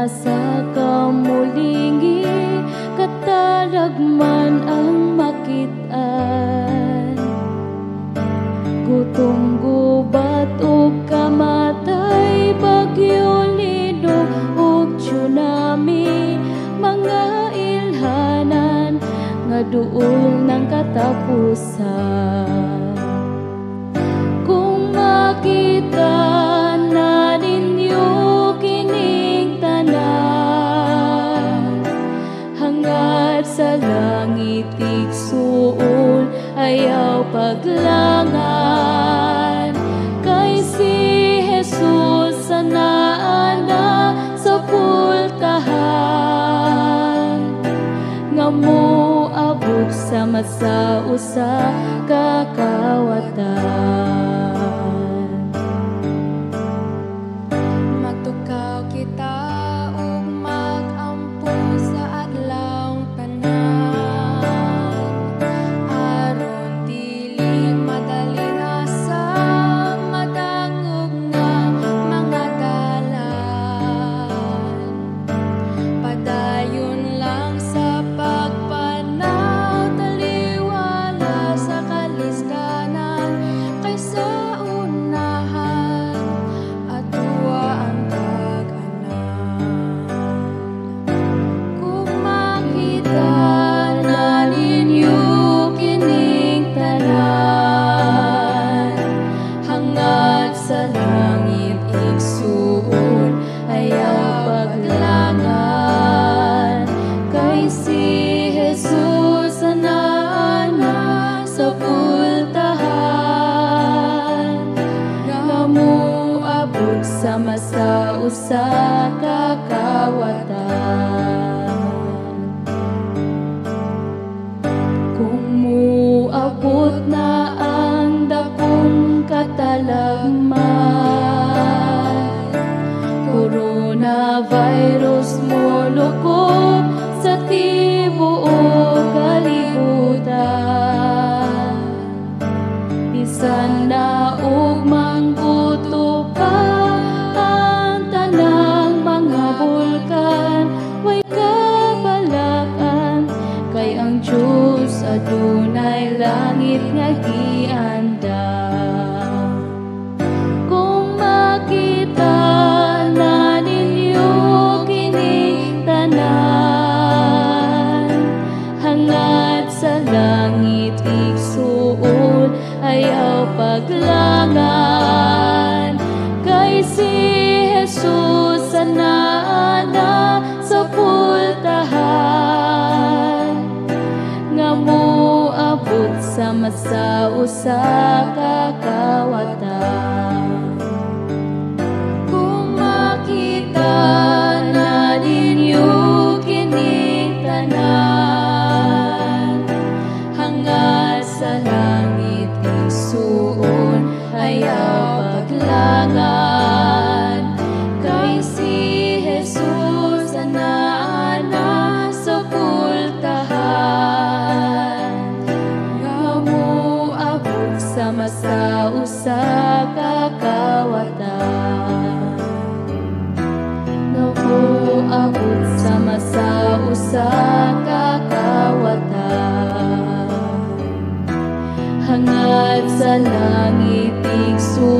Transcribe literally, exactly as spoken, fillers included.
sa kamulingi, kataragman ang makitaan. Gutom gubat o kamatay, bagyo linog o tsunami, mga ilhanan nga duol ng katapusan. Kung makita na ninyo kining tanan, hangad sa langit igsuon, ayaw paglangan. Kay si Jesus sa naana sa pultahan, nga moabot sa masa usa kakawatan. Magtukaw kita ug mag-ampo sa adlawng tanan, aron dili madali na sa madangog nga mga dalan. Padayon lang sa pagpanaw, taliwala sa kaliskanan, kaysa unahan atua ang tag-anan. Kung makita na ninyo kining tanan, hangad sa langit igsuon, ayaw paglangan. Kay si Jesus sa naana sa pultahan, nga moabot sa masa usa kakawatan. Kung moabot na ang dakong katalagman, coronavirus molukop sa tibuok kalibutan. Bisan na og mangguto pa ang tanang mga bulkan, way kabalakan, kay ang Diyos adunay langit nga giandam. Kung makita na ninyo kining tanan, hangad sa langit igsuon, ayaw paglangan. Kay si Jesus sa naana sa pultahan, nga moabot sa masa usa kakawatan. Kung makita na ninyo kining tanan, hangad sa langit igsuon, ayaw paglangan. Kay si Jesus sa naana sa pultahan, nga moabot sa masa usa kakawatan. Nga moabot sa masa usa kakawatan, hangad sa langit igsuon,